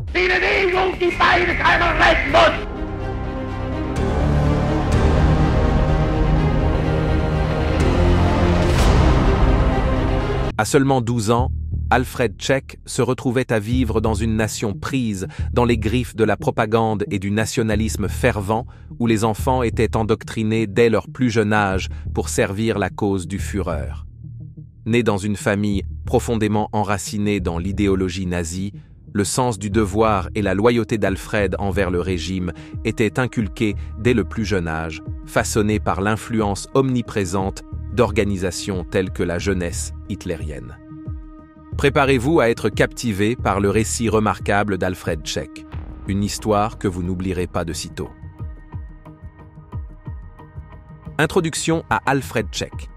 Die Bewegung, die beides einmal retten muss. À seulement 12 ans, Alfred Cech se retrouvait à vivre dans une nation prise dans les griffes de la propagande et du nationalisme fervent, où les enfants étaient endoctrinés dès leur plus jeune âge pour servir la cause du Führer. Né dans une famille profondément enracinée dans l'idéologie nazie, le sens du devoir et la loyauté d'Alfred envers le régime étaient inculqués dès le plus jeune âge, façonnés par l'influence omniprésente d'organisations telles que la jeunesse hitlérienne. Préparez-vous à être captivé par le récit remarquable d'Alfred Cech, une histoire que vous n'oublierez pas de sitôt. Introduction à Alfred Cech.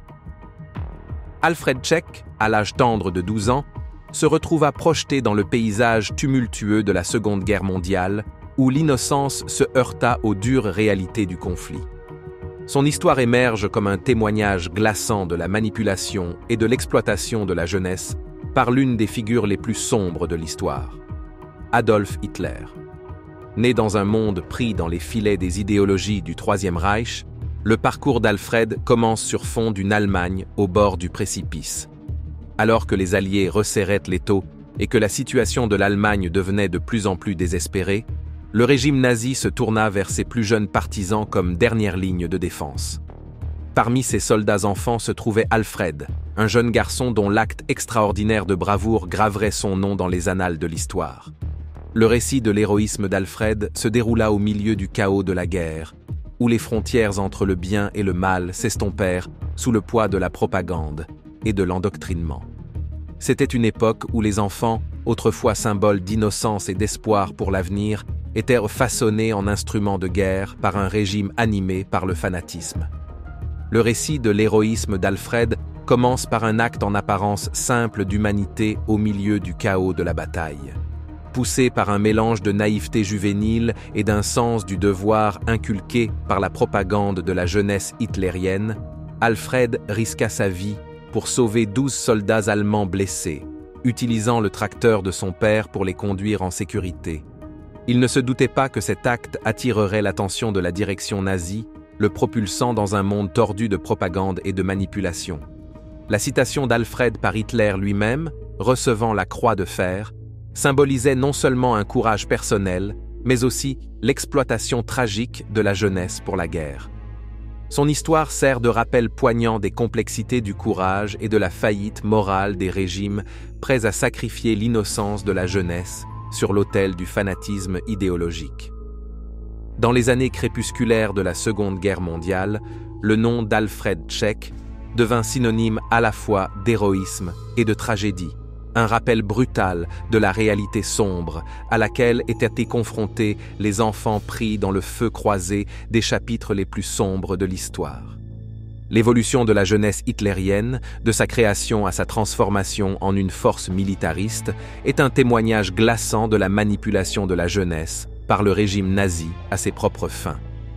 Alfred Cech, à l'âge tendre de 12 ans, se retrouva projeté dans le paysage tumultueux de la Seconde Guerre mondiale, où l'innocence se heurta aux dures réalités du conflit. Son histoire émerge comme un témoignage glaçant de la manipulation et de l'exploitation de la jeunesse par l'une des figures les plus sombres de l'histoire, Adolf Hitler. Né dans un monde pris dans les filets des idéologies du Troisième Reich, le parcours d'Alfred commence sur fond d'une Allemagne au bord du précipice. Alors que les Alliés resserraient l'étau et que la situation de l'Allemagne devenait de plus en plus désespérée, le régime nazi se tourna vers ses plus jeunes partisans comme dernière ligne de défense. Parmi ces soldats enfants se trouvait Alfred, un jeune garçon dont l'acte extraordinaire de bravoure graverait son nom dans les annales de l'histoire. Le récit de l'héroïsme d'Alfred se déroula au milieu du chaos de la guerre, où les frontières entre le bien et le mal s'estompèrent sous le poids de la propagande et de l'endoctrinement. C'était une époque où les enfants, autrefois symboles d'innocence et d'espoir pour l'avenir, étaient façonnés en instruments de guerre par un régime animé par le fanatisme. Le récit de l'héroïsme d'Alfred commence par un acte en apparence simple d'humanité au milieu du chaos de la bataille. Poussé par un mélange de naïveté juvénile et d'un sens du devoir inculqué par la propagande de la jeunesse hitlérienne, Alfred risqua sa vie pour sauver 12 soldats allemands blessés, utilisant le tracteur de son père pour les conduire en sécurité. Il ne se doutait pas que cet acte attirerait l'attention de la direction nazie, le propulsant dans un monde tordu de propagande et de manipulation. La citation d'Alfred par Hitler lui-même, recevant la croix de fer, symbolisait non seulement un courage personnel, mais aussi l'exploitation tragique de la jeunesse pour la guerre. Son histoire sert de rappel poignant des complexités du courage et de la faillite morale des régimes prêts à sacrifier l'innocence de la jeunesse sur l'autel du fanatisme idéologique. Dans les années crépusculaires de la Seconde Guerre mondiale, le nom d'Alfred Cech devint synonyme à la fois d'héroïsme et de tragédie, un rappel brutal de la réalité sombre à laquelle étaient confrontés les enfants pris dans le feu croisé des chapitres les plus sombres de l'histoire. L'évolution de la jeunesse hitlérienne, de sa création à sa transformation en une force militariste, est un témoignage glaçant de la manipulation de la jeunesse par le régime nazi à ses propres fins.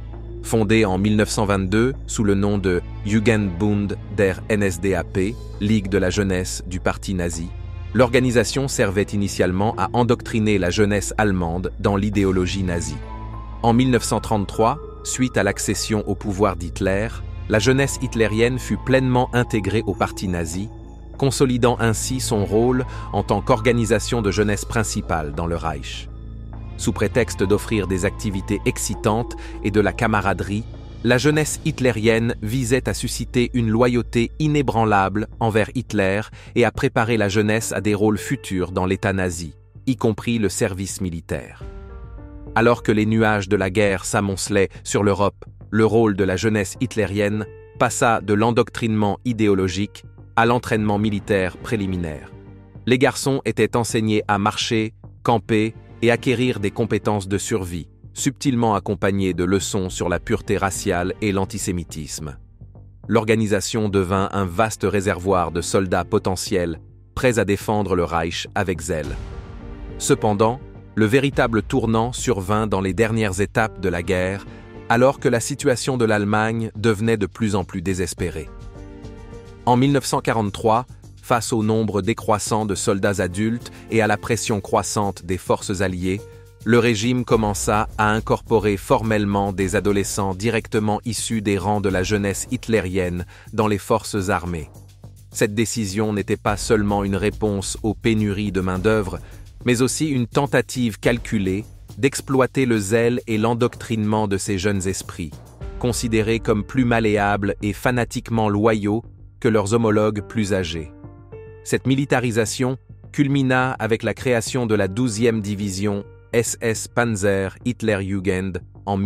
Fondée en 1922 sous le nom de Jugendbund der NSDAP, Ligue de la jeunesse du parti nazi, l'organisation servait initialement à endoctriner la jeunesse allemande dans l'idéologie nazie. En 1933, suite à l'accession au pouvoir d'Hitler, la jeunesse hitlérienne fut pleinement intégrée au parti nazi, consolidant ainsi son rôle en tant qu'organisation de jeunesse principale dans le Reich. Sous prétexte d'offrir des activités excitantes et de la camaraderie, la jeunesse hitlérienne visait à susciter une loyauté inébranlable envers Hitler et à préparer la jeunesse à des rôles futurs dans l'État nazi, y compris le service militaire. Alors que les nuages de la guerre s'amoncelaient sur l'Europe, le rôle de la jeunesse hitlérienne passa de l'endoctrinement idéologique à l'entraînement militaire préliminaire. Les garçons étaient enseignés à marcher, camper et acquérir des compétences de survie, subtilement accompagnées de leçons sur la pureté raciale et l'antisémitisme. L'organisation devint un vaste réservoir de soldats potentiels, prêts à défendre le Reich avec zèle. Cependant, le véritable tournant survint dans les dernières étapes de la guerre, alors que la situation de l'Allemagne devenait de plus en plus désespérée. En 1943, face au nombre décroissant de soldats adultes et à la pression croissante des forces alliées, le régime commença à incorporer formellement des adolescents directement issus des rangs de la jeunesse hitlérienne dans les forces armées. Cette décision n'était pas seulement une réponse aux pénuries de main-d'œuvre, mais aussi une tentative calculée d'exploiter le zèle et l'endoctrinement de ces jeunes esprits, considérés comme plus malléables et fanatiquement loyaux que leurs homologues plus âgés. Cette militarisation culmina avec la création de la 12e division SS Panzer Hitlerjugend en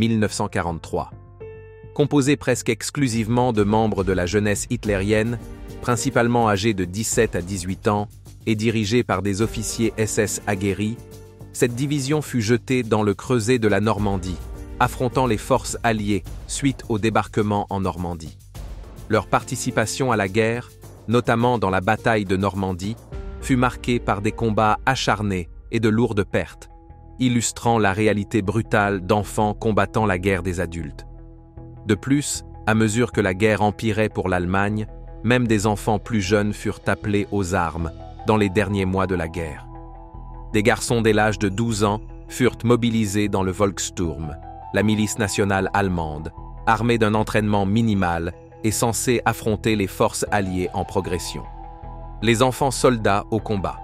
1943. Composée presque exclusivement de membres de la jeunesse hitlérienne, principalement âgés de 17 à 18 ans, et dirigée par des officiers SS aguerris, cette division fut jetée dans le creuset de la Normandie, affrontant les forces alliées suite au débarquement en Normandie. Leur participation à la guerre, notamment dans la bataille de Normandie, fut marquée par des combats acharnés et de lourdes pertes, illustrant la réalité brutale d'enfants combattant la guerre des adultes. De plus, à mesure que la guerre empirait pour l'Allemagne, même des enfants plus jeunes furent appelés aux armes dans les derniers mois de la guerre. Des garçons dès l'âge de 12 ans furent mobilisés dans le Volkssturm, la milice nationale allemande, armée d'un entraînement minimal et censée affronter les forces alliées en progression. Les enfants soldats au combat.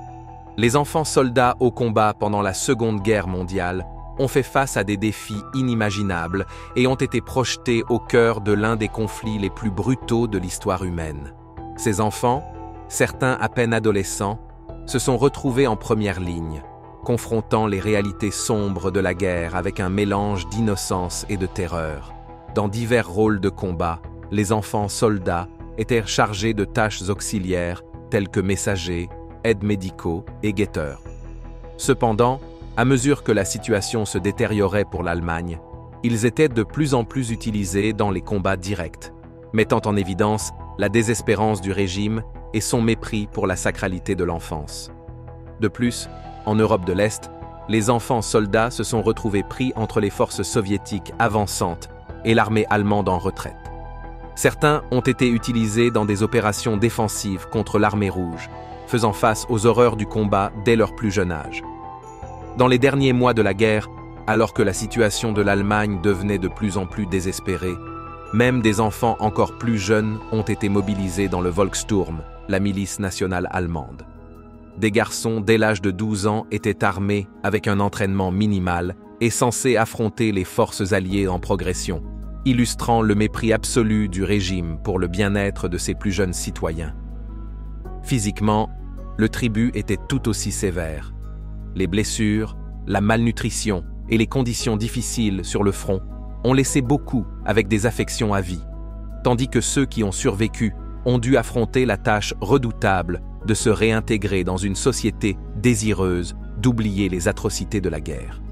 Les enfants soldats au combat pendant la Seconde Guerre mondiale ont fait face à des défis inimaginables et ont été projetés au cœur de l'un des conflits les plus brutaux de l'histoire humaine. Ces enfants, certains à peine adolescents, se sont retrouvés en première ligne, confrontant les réalités sombres de la guerre avec un mélange d'innocence et de terreur. Dans divers rôles de combat, les enfants soldats étaient chargés de tâches auxiliaires telles que messagers, aides médicaux et guetteurs. Cependant, à mesure que la situation se détériorait pour l'Allemagne, ils étaient de plus en plus utilisés dans les combats directs, mettant en évidence la désespérance du régime et son mépris pour la sacralité de l'enfance. De plus, en Europe de l'Est, les enfants soldats se sont retrouvés pris entre les forces soviétiques avançantes et l'armée allemande en retraite. Certains ont été utilisés dans des opérations défensives contre l'armée rouge, faisant face aux horreurs du combat dès leur plus jeune âge. Dans les derniers mois de la guerre, alors que la situation de l'Allemagne devenait de plus en plus désespérée, même des enfants encore plus jeunes ont été mobilisés dans le Volkssturm, la milice nationale allemande. Des garçons dès l'âge de 12 ans étaient armés avec un entraînement minimal et censés affronter les forces alliées en progression, illustrant le mépris absolu du régime pour le bien-être de ses plus jeunes citoyens. Physiquement, le tribut était tout aussi sévère. Les blessures, la malnutrition et les conditions difficiles sur le front ont laissé beaucoup avec des affections à vie, tandis que ceux qui ont survécu ont dû affronter la tâche redoutable de se réintégrer dans une société désireuse d'oublier les atrocités de la guerre.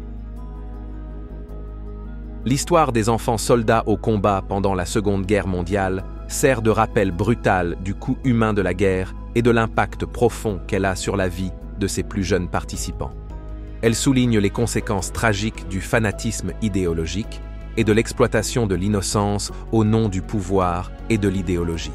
L'histoire des enfants soldats au combat pendant la Seconde Guerre mondiale sert de rappel brutal du coût humain de la guerre et de l'impact profond qu'elle a sur la vie de ses plus jeunes participants. Elle souligne les conséquences tragiques du fanatisme idéologique et de l'exploitation de l'innocence au nom du pouvoir et de l'idéologie.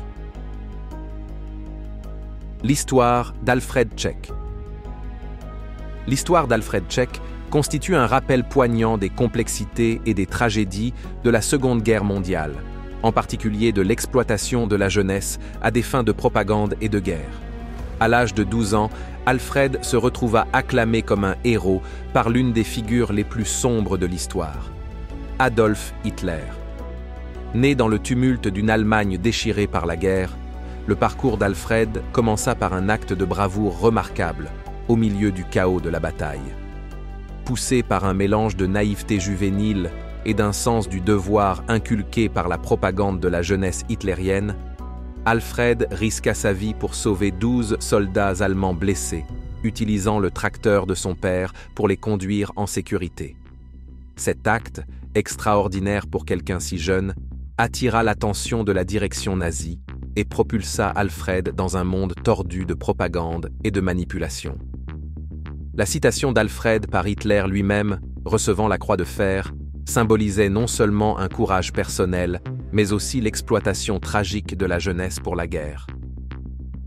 L'histoire d'Alfred Czeck. L'histoire d'Alfred Czeck constitue un rappel poignant des complexités et des tragédies de la Seconde Guerre mondiale, en particulier de l'exploitation de la jeunesse à des fins de propagande et de guerre. À l'âge de 12 ans, Alfred se retrouva acclamé comme un héros par l'une des figures les plus sombres de l'histoire, Adolf Hitler. Né dans le tumulte d'une Allemagne déchirée par la guerre, le parcours d'Alfred commença par un acte de bravoure remarquable au milieu du chaos de la bataille. Poussé par un mélange de naïveté juvénile et d'un sens du devoir inculqué par la propagande de la jeunesse hitlérienne, Alfred risqua sa vie pour sauver 12 soldats allemands blessés, utilisant le tracteur de son père pour les conduire en sécurité. Cet acte, extraordinaire pour quelqu'un si jeune, attira l'attention de la direction nazie et propulsa Alfred dans un monde tordu de propagande et de manipulation. La citation d'Alfred par Hitler lui-même, recevant la Croix de fer, symbolisait non seulement un courage personnel, mais aussi l'exploitation tragique de la jeunesse pour la guerre.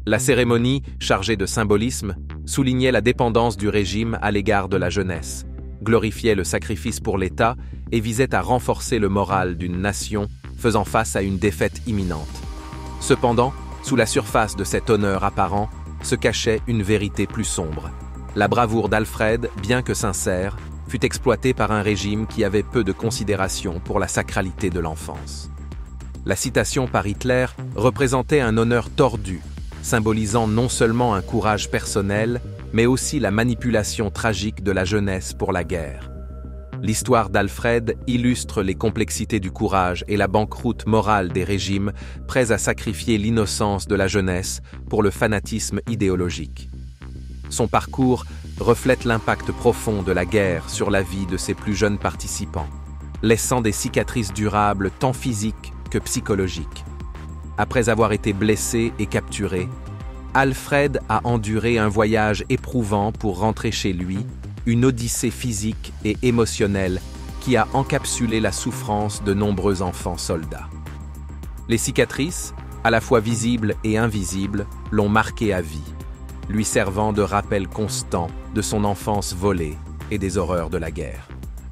La cérémonie, chargée de symbolisme, soulignait la dépendance du régime à l'égard de la jeunesse, glorifiait le sacrifice pour l'État et visait à renforcer le moral d'une nation faisant face à une défaite imminente. Cependant, sous la surface de cet honneur apparent, se cachait une vérité plus sombre. La bravoure d'Alfred, bien que sincère, fut exploitée par un régime qui avait peu de considération pour la sacralité de l'enfance. La citation par Hitler représentait un honneur tordu, symbolisant non seulement un courage personnel, mais aussi la manipulation tragique de la jeunesse pour la guerre. L'histoire d'Alfred illustre les complexités du courage et la banqueroute morale des régimes prêts à sacrifier l'innocence de la jeunesse pour le fanatisme idéologique. Son parcours reflète l'impact profond de la guerre sur la vie de ses plus jeunes participants, laissant des cicatrices durables tant physiques que psychologiques. Après avoir été blessé et capturé, Alfred a enduré un voyage éprouvant pour rentrer chez lui, une odyssée physique et émotionnelle qui a encapsulé la souffrance de nombreux enfants soldats. Les cicatrices, à la fois visibles et invisibles, l'ont marqué à vie, lui servant de rappel constant de son enfance volée et des horreurs de la guerre.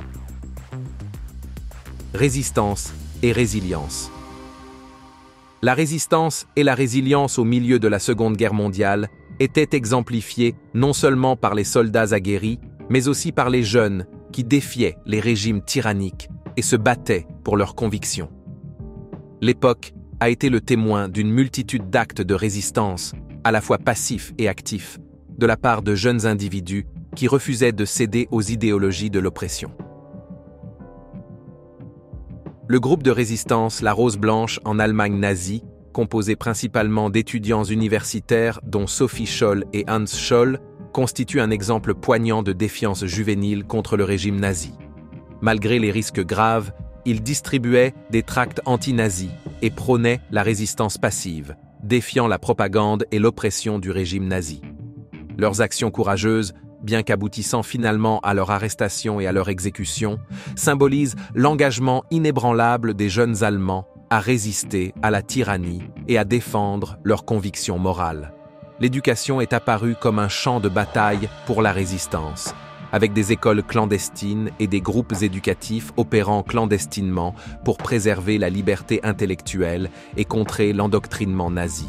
Résistance et résilience. La résistance et la résilience au milieu de la Seconde Guerre mondiale étaient exemplifiées non seulement par les soldats aguerris, mais aussi par les jeunes qui défiaient les régimes tyranniques et se battaient pour leurs convictions. L'époque a été le témoin d'une multitude d'actes de résistance, à la fois passifs et actifs, de la part de jeunes individus qui refusaient de céder aux idéologies de l'oppression. Le groupe de résistance La Rose Blanche en Allemagne nazie, composé principalement d'étudiants universitaires dont Sophie Scholl et Hans Scholl, constitue un exemple poignant de défiance juvénile contre le régime nazi. Malgré les risques graves, ils distribuaient des tracts anti-nazis et prônaient la résistance passive, défiant la propagande et l'oppression du régime nazi. Leurs actions courageuses, bien qu'aboutissant finalement à leur arrestation et à leur exécution, symbolisent l'engagement inébranlable des jeunes Allemands à résister à la tyrannie et à défendre leurs convictions morales. L'éducation est apparue comme un champ de bataille pour la résistance, avec des écoles clandestines et des groupes éducatifs opérant clandestinement pour préserver la liberté intellectuelle et contrer l'endoctrinement nazi.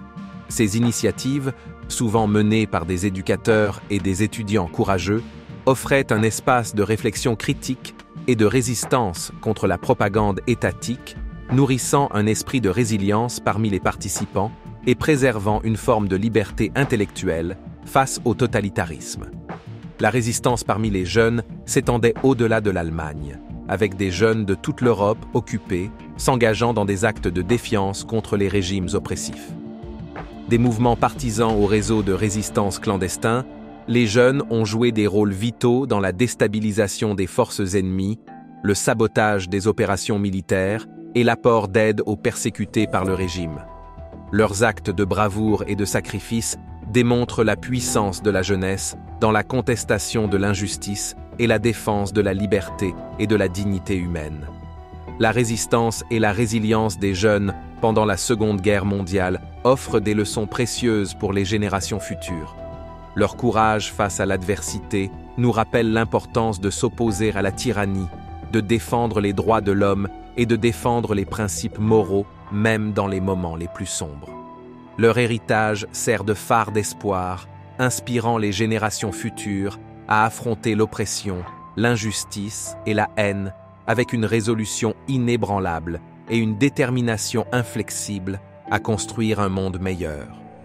Ces initiatives, souvent menées par des éducateurs et des étudiants courageux, offraient un espace de réflexion critique et de résistance contre la propagande étatique, nourrissant un esprit de résilience parmi les participants et préservant une forme de liberté intellectuelle face au totalitarisme. La résistance parmi les jeunes s'étendait au-delà de l'Allemagne, avec des jeunes de toute l'Europe occupés, s'engageant dans des actes de défiance contre les régimes oppressifs. Des mouvements partisans au réseau de résistance clandestin, les jeunes ont joué des rôles vitaux dans la déstabilisation des forces ennemies, le sabotage des opérations militaires et l'apport d'aide aux persécutés par le régime. Leurs actes de bravoure et de sacrifice démontrent la puissance de la jeunesse dans la contestation de l'injustice et la défense de la liberté et de la dignité humaine. La résistance et la résilience des jeunes pendant la Seconde Guerre mondiale offrent des leçons précieuses pour les générations futures. Leur courage face à l'adversité nous rappelle l'importance de s'opposer à la tyrannie, de défendre les droits de l'homme et de défendre les principes moraux, même dans les moments les plus sombres. Leur héritage sert de phare d'espoir, inspirant les générations futures à affronter l'oppression, l'injustice et la haine avec une résolution inébranlable et une détermination inflexible à construire un monde meilleur.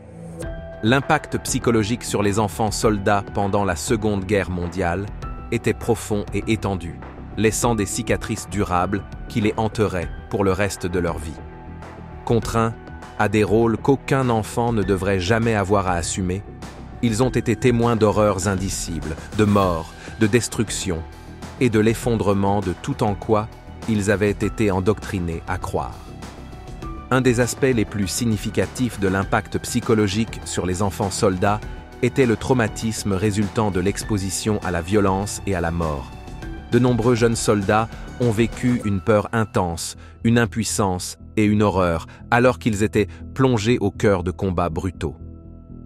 L'impact psychologique sur les enfants soldats pendant la Seconde Guerre mondiale était profond et étendu, laissant des cicatrices durables qui les hanteraient pour le reste de leur vie. Contraints à des rôles qu'aucun enfant ne devrait jamais avoir à assumer, ils ont été témoins d'horreurs indicibles, de morts, de destruction et de l'effondrement de tout en quoi ils avaient été endoctrinés à croire. Un des aspects les plus significatifs de l'impact psychologique sur les enfants soldats était le traumatisme résultant de l'exposition à la violence et à la mort. De nombreux jeunes soldats ont vécu une peur intense, une impuissance et une horreur alors qu'ils étaient plongés au cœur de combats brutaux.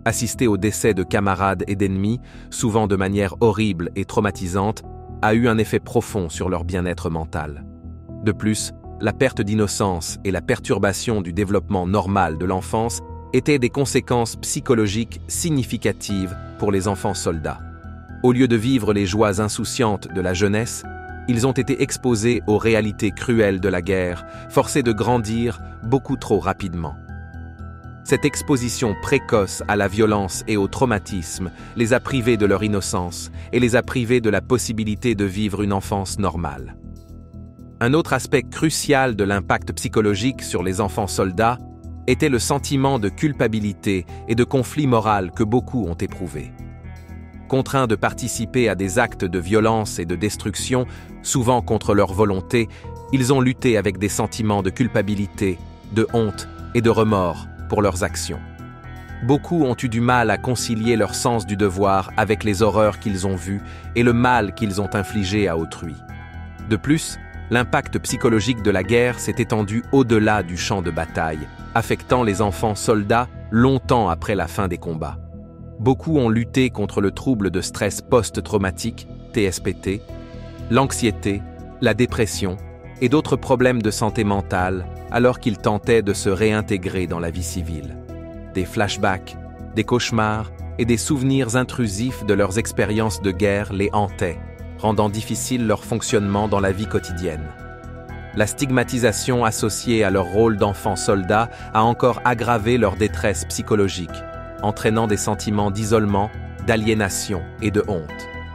assister au décès de camarades et d'ennemis, souvent de manière horrible et traumatisante, a eu un effet profond sur leur bien-être mental. De plus, la perte d'innocence et la perturbation du développement normal de l'enfance étaient des conséquences psychologiques significatives pour les enfants soldats. Au lieu de vivre les joies insouciantes de la jeunesse, ils ont été exposés aux réalités cruelles de la guerre, forcés de grandir beaucoup trop rapidement. Cette exposition précoce à la violence et au traumatisme les a privés de leur innocence et les a privés de la possibilité de vivre une enfance normale. Un autre aspect crucial de l'impact psychologique sur les enfants soldats était le sentiment de culpabilité et de conflit moral que beaucoup ont éprouvé. Contraints de participer à des actes de violence et de destruction, souvent contre leur volonté, ils ont lutté avec des sentiments de culpabilité, de honte et de remords pour leurs actions. Beaucoup ont eu du mal à concilier leur sens du devoir avec les horreurs qu'ils ont vues et le mal qu'ils ont infligé à autrui. De plus, l'impact psychologique de la guerre s'est étendu au-delà du champ de bataille, affectant les enfants soldats longtemps après la fin des combats. Beaucoup ont lutté contre le trouble de stress post-traumatique, TSPT, l'anxiété, la dépression et d'autres problèmes de santé mentale alors qu'ils tentaient de se réintégrer dans la vie civile. Des flashbacks, des cauchemars et des souvenirs intrusifs de leurs expériences de guerre les hantaient, rendant difficile leur fonctionnement dans la vie quotidienne. La stigmatisation associée à leur rôle d'enfants soldats a encore aggravé leur détresse psychologique, entraînant des sentiments d'isolement, d'aliénation et de honte.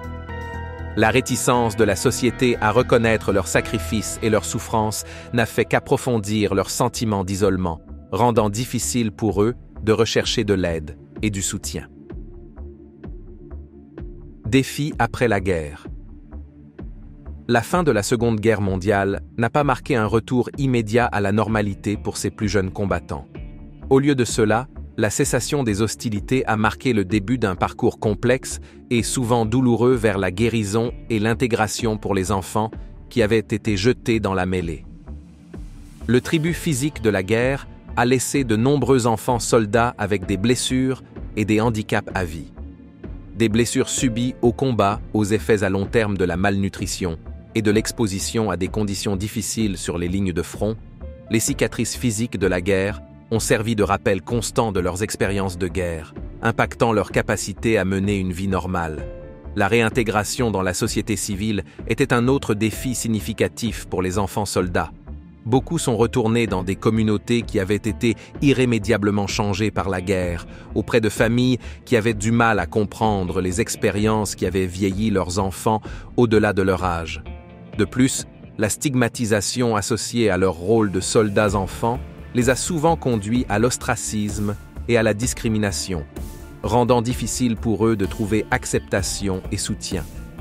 La réticence de la société à reconnaître leurs sacrifices et leurs souffrances n'a fait qu'approfondir leur sentiment d'isolement, rendant difficile pour eux de rechercher de l'aide et du soutien. Défis après la guerre. La fin de la Seconde Guerre mondiale n'a pas marqué un retour immédiat à la normalité pour ces plus jeunes combattants. Au lieu de cela, la cessation des hostilités a marqué le début d'un parcours complexe et souvent douloureux vers la guérison et l'intégration pour les enfants qui avaient été jetés dans la mêlée. Le tribut physique de la guerre a laissé de nombreux enfants soldats avec des blessures et des handicaps à vie. Des blessures subies au combat aux effets à long terme de la malnutrition et de l'exposition à des conditions difficiles sur les lignes de front, les cicatrices physiques de la guerre ont servi de rappel constant de leurs expériences de guerre, impactant leur capacité à mener une vie normale. La réintégration dans la société civile était un autre défi significatif pour les enfants soldats. Beaucoup sont retournés dans des communautés qui avaient été irrémédiablement changées par la guerre, auprès de familles qui avaient du mal à comprendre les expériences qui avaient vieilli leurs enfants au-delà de leur âge. De plus, la stigmatisation associée à leur rôle de soldats enfants les a souvent conduits à l'ostracisme et à la discrimination, rendant difficile pour eux de trouver acceptation et soutien.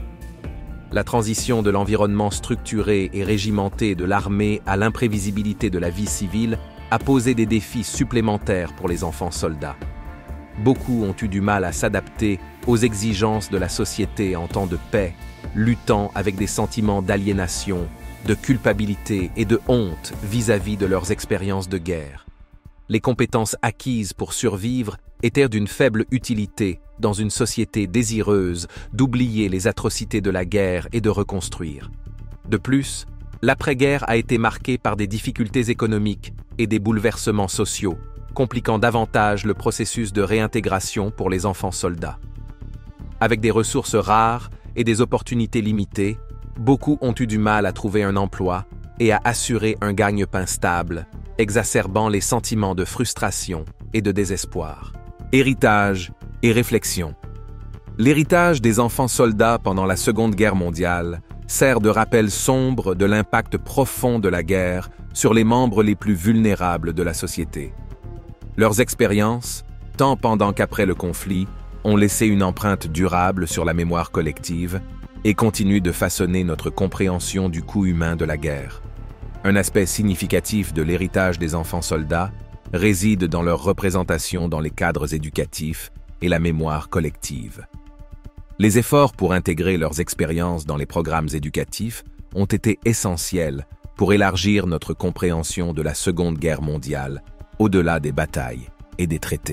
La transition de l'environnement structuré et régimenté de l'armée à l'imprévisibilité de la vie civile a posé des défis supplémentaires pour les enfants soldats. Beaucoup ont eu du mal à s'adapter aux exigences de la société en temps de paix, luttant avec des sentiments d'aliénation, de culpabilité et de honte vis-à-vis de leurs expériences de guerre. Les compétences acquises pour survivre étaient d'une faible utilité dans une société désireuse d'oublier les atrocités de la guerre et de reconstruire. De plus, l'après-guerre a été marquée par des difficultés économiques et des bouleversements sociaux, compliquant davantage le processus de réintégration pour les enfants soldats. Avec des ressources rares et des opportunités limitées, beaucoup ont eu du mal à trouver un emploi et à assurer un gagne-pain stable, exacerbant les sentiments de frustration et de désespoir. Héritage et réflexion. L'héritage des enfants soldats pendant la Seconde Guerre mondiale sert de rappel sombre de l'impact profond de la guerre sur les membres les plus vulnérables de la société. Leurs expériences, tant pendant qu'après le conflit, ont laissé une empreinte durable sur la mémoire collective et continuent de façonner notre compréhension du coût humain de la guerre. Un aspect significatif de l'héritage des enfants soldats réside dans leur représentation dans les cadres éducatifs et la mémoire collective. Les efforts pour intégrer leurs expériences dans les programmes éducatifs ont été essentiels pour élargir notre compréhension de la Seconde Guerre mondiale au-delà des batailles et des traités.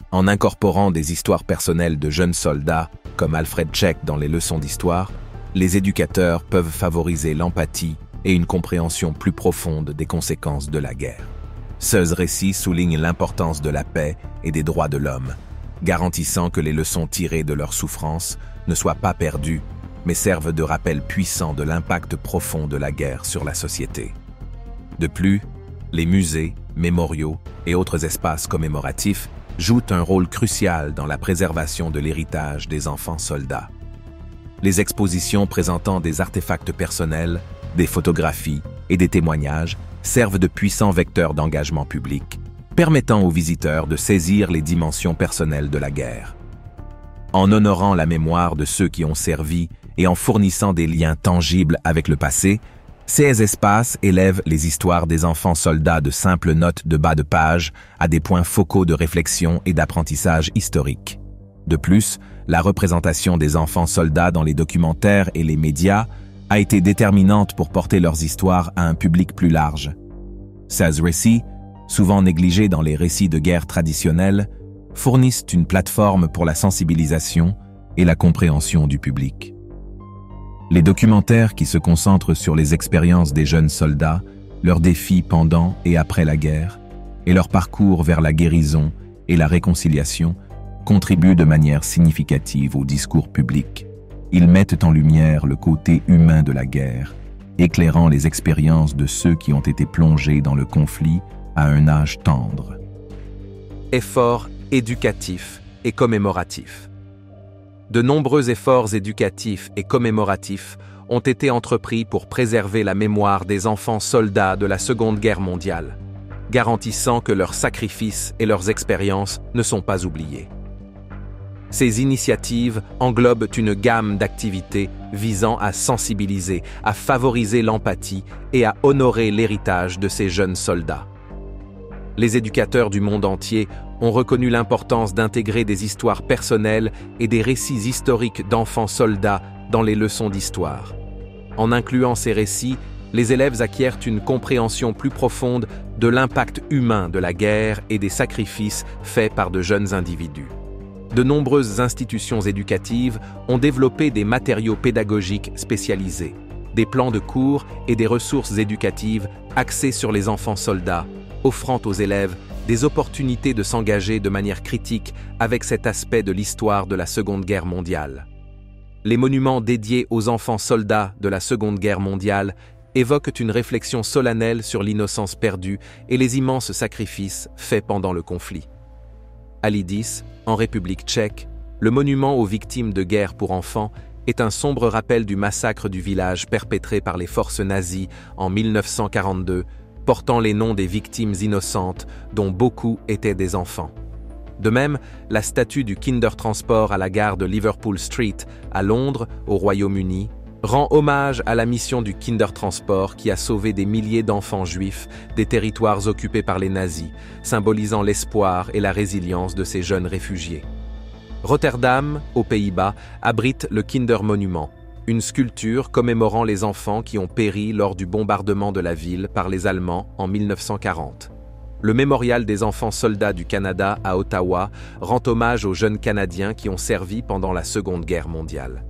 En incorporant des histoires personnelles de jeunes soldats, comme Alfred Check dans les leçons d'histoire, les éducateurs peuvent favoriser l'empathie et une compréhension plus profonde des conséquences de la guerre. Ce récit souligne l'importance de la paix et des droits de l'homme, garantissant que les leçons tirées de leurs souffrances ne soient pas perdues, mais servent de rappel puissant de l'impact profond de la guerre sur la société. De plus, les musées, mémoriaux et autres espaces commémoratifs jouent un rôle crucial dans la préservation de l'héritage des enfants soldats. Les expositions présentant des artefacts personnels, des photographies et des témoignages servent de puissants vecteurs d'engagement public, permettant aux visiteurs de saisir les dimensions personnelles de la guerre. En honorant la mémoire de ceux qui ont servi et en fournissant des liens tangibles avec le passé, ces espaces élèvent les histoires des enfants soldats de simples notes de bas de page à des points focaux de réflexion et d'apprentissage historique. De plus, la représentation des enfants soldats dans les documentaires et les médias a été déterminante pour porter leurs histoires à un public plus large. Ces récits, souvent négligés dans les récits de guerre traditionnels, fournissent une plateforme pour la sensibilisation et la compréhension du public. Les documentaires qui se concentrent sur les expériences des jeunes soldats, leurs défis pendant et après la guerre, et leur parcours vers la guérison et la réconciliation, contribuent de manière significative au discours public. Ils mettent en lumière le côté humain de la guerre, éclairant les expériences de ceux qui ont été plongés dans le conflit à un âge tendre. Efforts éducatifs et commémoratifs. De nombreux efforts éducatifs et commémoratifs ont été entrepris pour préserver la mémoire des enfants soldats de la Seconde Guerre mondiale, garantissant que leurs sacrifices et leurs expériences ne sont pas oubliés. Ces initiatives englobent une gamme d'activités visant à sensibiliser, à favoriser l'empathie et à honorer l'héritage de ces jeunes soldats. Les éducateurs du monde entier ont reconnu l'importance d'intégrer des histoires personnelles et des récits historiques d'enfants soldats dans les leçons d'histoire. En incluant ces récits, les élèves acquièrent une compréhension plus profonde de l'impact humain de la guerre et des sacrifices faits par de jeunes individus. De nombreuses institutions éducatives ont développé des matériaux pédagogiques spécialisés, des plans de cours et des ressources éducatives axés sur les enfants soldats, offrant aux élèves des opportunités de s'engager de manière critique avec cet aspect de l'histoire de la Seconde Guerre mondiale. Les monuments dédiés aux enfants soldats de la Seconde Guerre mondiale évoquent une réflexion solennelle sur l'innocence perdue et les immenses sacrifices faits pendant le conflit. À Lidice, en République tchèque, le monument aux victimes de guerre pour enfants est un sombre rappel du massacre du village perpétré par les forces nazies en 1942, portant les noms des victimes innocentes, dont beaucoup étaient des enfants. De même, la statue du Kindertransport à la gare de Liverpool Street, à Londres, au Royaume-Uni, rend hommage à la mission du Kindertransport qui a sauvé des milliers d'enfants juifs des territoires occupés par les nazis, symbolisant l'espoir et la résilience de ces jeunes réfugiés. Rotterdam, aux Pays-Bas, abrite le Kindermonument, une sculpture commémorant les enfants qui ont péri lors du bombardement de la ville par les Allemands en 1940. Le Mémorial des enfants soldats du Canada à Ottawa rend hommage aux jeunes Canadiens qui ont servi pendant la Seconde Guerre mondiale.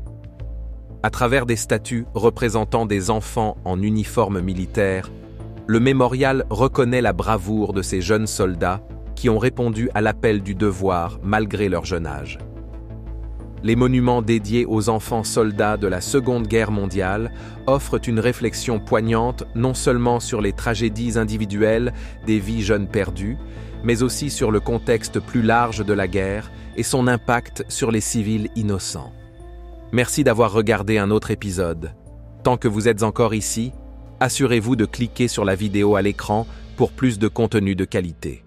À travers des statues représentant des enfants en uniforme militaire, le mémorial reconnaît la bravoure de ces jeunes soldats qui ont répondu à l'appel du devoir malgré leur jeune âge. Les monuments dédiés aux enfants soldats de la Seconde Guerre mondiale offrent une réflexion poignante non seulement sur les tragédies individuelles des vies jeunes perdues, mais aussi sur le contexte plus large de la guerre et son impact sur les civils innocents. Merci d'avoir regardé un autre épisode. Tant que vous êtes encore ici, assurez-vous de cliquer sur la vidéo à l'écran pour plus de contenu de qualité.